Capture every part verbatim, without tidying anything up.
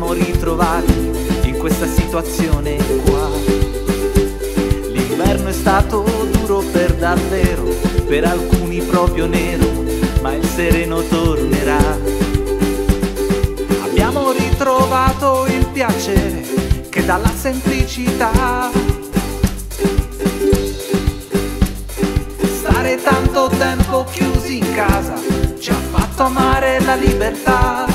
siamo ritrovati in questa situazione qua. L'inverno è stato duro per davvero, per alcuni proprio nero, ma il sereno tornerà. Abbiamo ritrovato il piacere che dà la semplicità. Stare tanto tempo chiusi in casa ci ha fatto amare la libertà.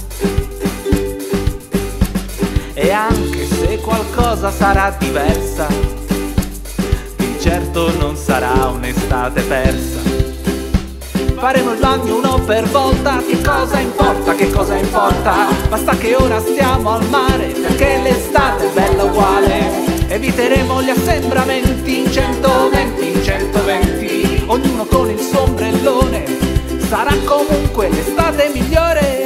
E anche se qualcosa sarà diversa, di certo non sarà un'estate persa. Faremo il bagno uno per volta, che cosa importa, che cosa importa? Basta che ora stiamo al mare, perché l'estate è bella uguale. Eviteremo gli assembramenti in centoventi, in centoventi, ognuno con il suo ombrellone, sarà comunque l'estate migliore.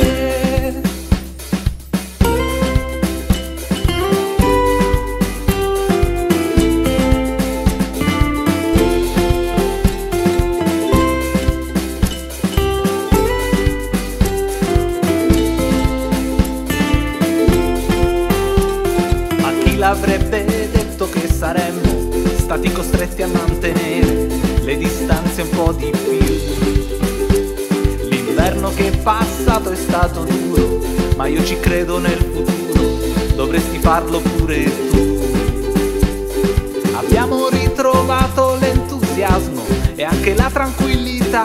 Avrebbe detto che saremmo stati costretti a mantenere le distanze un po' di più. L'inverno che è passato è stato duro, ma io ci credo nel futuro, dovresti farlo pure tu. Abbiamo ritrovato l'entusiasmo e anche la tranquillità.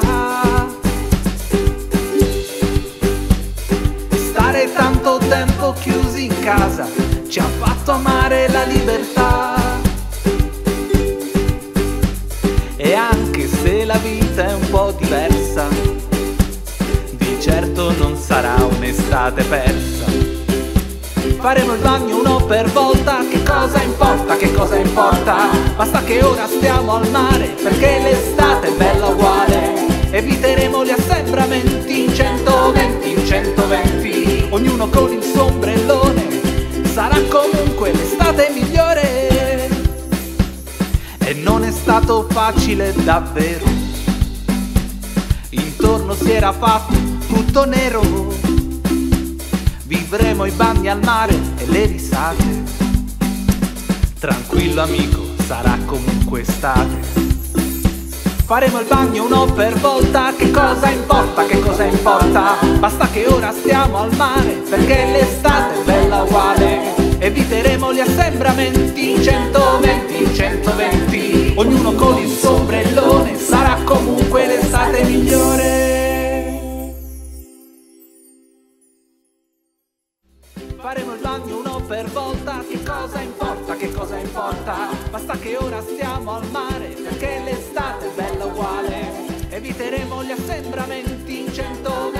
Stare tanto tempo chiusi in casa ci ha fatto amare la libertà. E anche se la vita è un po' diversa, di certo non sarà un'estate persa. Faremo il bagno uno per volta, che cosa importa, che cosa importa? Basta che ora stiamo al mare, perché l'estate è bella uguale. Eviteremo gli assembramenti in centoventi, in centoventi, ognuno con il suo ombrellone, sarà comunque l'estate migliore. E non è stato facile davvero, intorno si era fatto tutto nero. Vivremo i bagni al mare e le risate, tranquillo amico, sarà comunque estate. Faremo il bagno uno per volta, che cosa importa, che cosa importa? Basta che ora stiamo al mare, perché l'estate è bella uguale. Eviteremo gli assembramenti in centoventi, in centoventi, ognuno con il suo ombrellone, sarà comunque l'estate migliore. Faremo il bagno uno per volta, che cosa importa, che cosa importa? Basta che ora stiamo al mare, perché l'estate è bella uguale. Eviteremo gli assembramenti in centoventi.